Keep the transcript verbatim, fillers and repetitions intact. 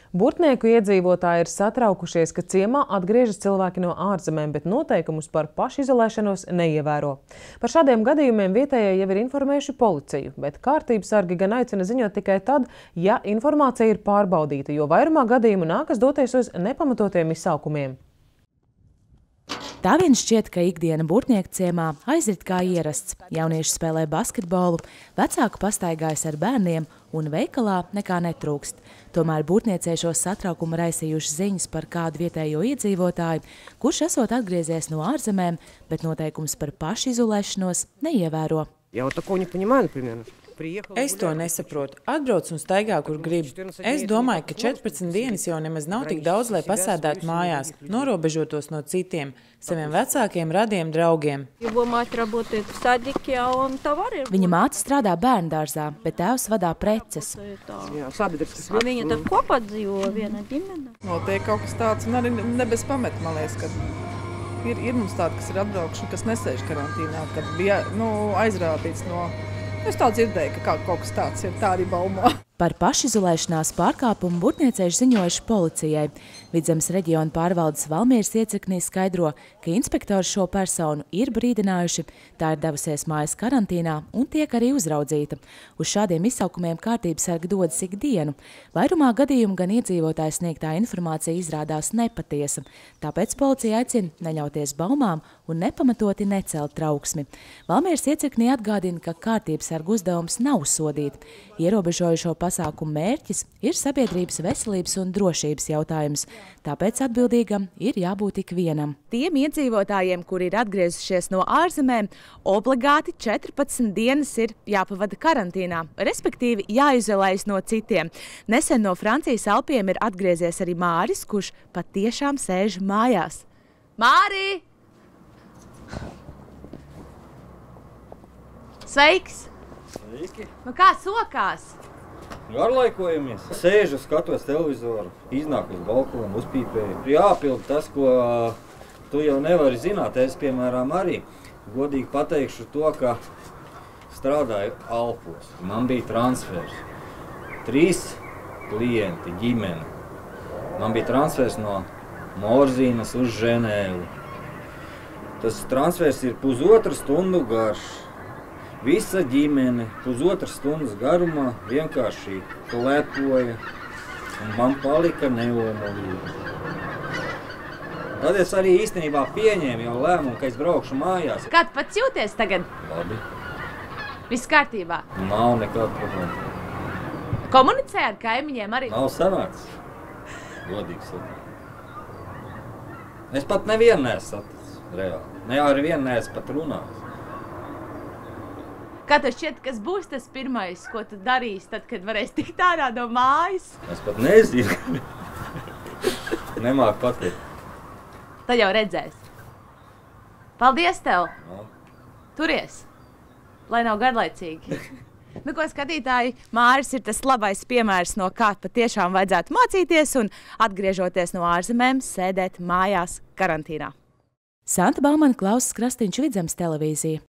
Burtnieku iedzīvotāji ir satraukušies, ka ciemā atgriežas cilvēki no ārzemēm, bet noteikumus par pašizolēšanos neievēro. Par šādiem gadījumiem vietējie jau ir informējuši policiju, bet kārtības sargi gan aicina ziņot tikai tad, ja informācija ir pārbaudīta, jo vairumā gadījumu nākas doties uz nepamatotiem izsaukumiem. Tā vien šķiet, ka ikdiena Burtnieku ciemā aizrit kā ierasts. Jaunieši spēlē basketbolu, vecāki pastaigājas ar bērniem un veikalā nekā netrūkst. Tomēr burtnieciešos satraukumu raisījuši ziņas par kādu vietējo iedzīvotāju, kurš esot atgriezies no ārzemēm, bet noteikums par pašizolēšanos neievēro. Es to nesaprotu. Atbrauc un staigā, kur grib. Es domāju, ka četrpadsmit dienas jau nemaz nav tik daudz, lai pasēdētu mājās, norobežotos no citiem, saviem vecākiem, radiem, draugiem. Viņa māte strādā bērndārzā, bet tēvs vadā preces. Viņa tad kopā dzīvo viena ģimene. Notiek kaut kas tāds, un arī ne bez pamata, man liekas, ka ir, ir mums tādi, kas ir atbraukši, kas nesēž karantīnā, kad bija nu, aizrādīts no... Es tā dzirdēju, ka kaut kas tāds ir, tā arī baumā. Par pašizolēšanās pārkāpumu burtniecieši ziņojuši policijai. Vidzemes reģiona pārvaldes Valmieras iecirknī skaidro, ka inspektori šo personu ir brīdinājuši, tā ir devusies mājas karantīnā un tiek arī uzraudzīta. Uz šādiem izsaukumiem kārtības sargi dodas ikdienu. Vairumā gadījumu gan iedzīvotājs sniegtā informācija izrādās nepatiesa, tāpēc policija aicina neļauties baumām un nepamatoti necelt trauksmi. Valmieras iecirknī atgādina, ka kārtības sargu uzdevums nav sodīt. Ierobežojušo pasākumu mērķis ir sabiedrības veselības un drošības jautājums, tāpēc atbildīgam ir jābūt ikvienam. Tiem iedzīvotājiem, kuri ir atgriezušies no ārzemēm, obligāti četrpadsmit dienas ir jāpavada karantīnā, respektīvi jāizolējas no citiem. Nesen no Francijas Alpiem ir atgriezies arī Māris, kurš pat tiešām sēž mājās. Māri! Sveiks! Sveiki! Nu kā sokās? Garlaikojamies. Sēžu, skatos televizoru, iznāk uz balkonu, uzpīpēju. Jāpild tas, ko tu jau nevari zināt. Es, piemēram, arī godīgi pateikšu to, ka strādāju Alpos. Man bija transfers. Trīs klienti, ģimene. Man bija transfers no Morzīnas uz Ženēvu. Tas transfers ir pusotra stundu garš. Visa ģimene pusotras stundas garumā vienkārši klepoja, un man palika neomolība. Tad es arī īstenībā pieņēmu jau lēmumu, ka es braukšu mājās. Kā tu pats jūties tagad? Labi. Viss kārtībā? Nav nekāda problēma. Komunicē ar kaimiņiem arī? Nav sanācis. Godīgi sakot. Es pat nevienu neesmu saticis, reāli. Ne ar vienu neesmu pat runājis. Kā tev šķiet, kas būs tas pirmais, ko tu darīsi, tad, kad varēsi tikt ārā no mājas? Es pat nezinu. Nemāku pateikt. Tad jau redzēs. Paldies tev! No. Turies! Lai nav garlaicīgi. Nu, ko skatītāji, Māris ir tas labais piemērs, no kā patiešām vajadzētu mācīties un, atgriežoties no ārzemēm, sēdēt mājās karantīnā. Santa Baumana, Klauss Krastīņš, Vidzemes televīzija.